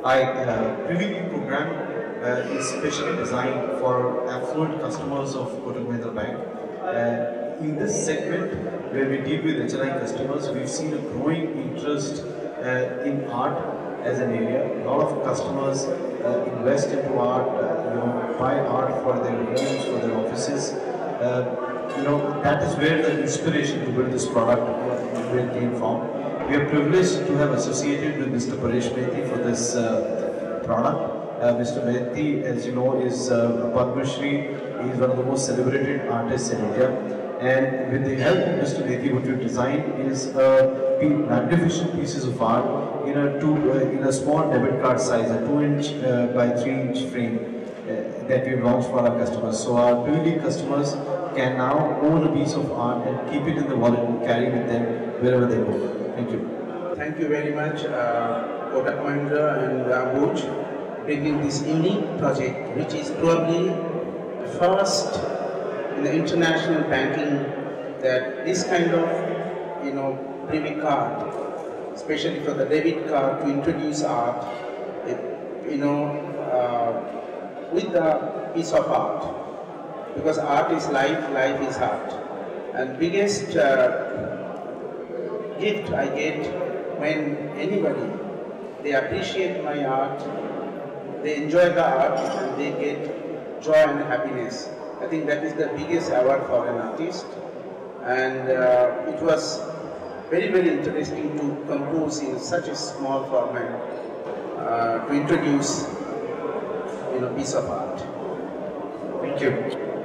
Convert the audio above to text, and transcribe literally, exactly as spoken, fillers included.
Hi, uh, Privy program uh, is specially designed for affluent customers of Kotak Mahindra Bank. Uh, in this segment, where we deal with H N I customers, we've seen a growing interest uh, in art as an area. A lot of customers uh, invest into art, uh, you know, buy art for their homes, for their offices. Uh, you know, that is where the inspiration to build this product uh, will came from. We are privileged to have associated with Mister Paresh Maity for this uh, product. Uh, Mister Maity, as you know, is uh, a Padma Shri. He is one of the most celebrated artists in India. And with the help of Mister Maity, what we've designed is uh, magnificent pieces of art in a two uh, in a small debit card size, a two-inch uh, by three-inch frame uh, that we've launched for our customers. So our P V D customers can now own a piece of art and keep it in the wallet and carry with them wherever they go. Thank you. Thank you very much, uh, Kotak Mahindra and Abuj, bringing this unique project, which is probably the first in the international banking that this kind of, you know, Privy card, especially for the debit card, to introduce art, it, you know, uh, with the piece of art, because art is life, life is art, and biggest uh, gift I get when anybody, they appreciate my art, they enjoy the art, and they get joy and happiness. I think that is the biggest award for an artist, and uh, it was very, very interesting to compose in such a small format uh, to introduce, you know, piece of art. Thank you.